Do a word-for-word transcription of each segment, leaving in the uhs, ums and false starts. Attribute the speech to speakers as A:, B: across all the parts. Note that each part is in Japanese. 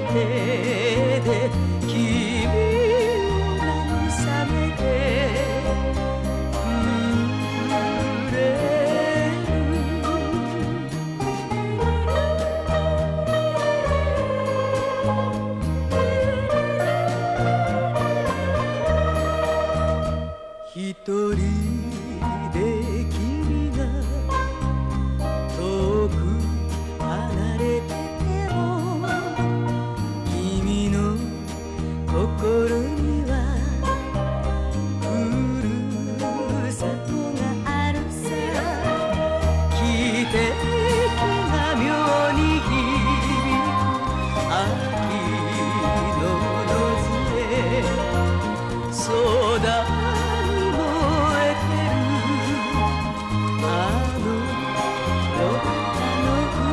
A: 手で君を慰めてくれる。一人で君が遠く離れてても君の心にはふるさとがあるさ。汽笛が妙に響く秋の野津へ空に燃えてるあのどっかの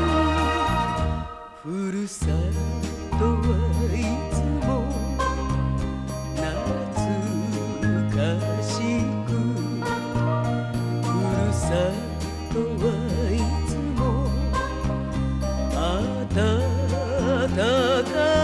A: ふるさとはいつも懐かしくふるさとはいつも温かい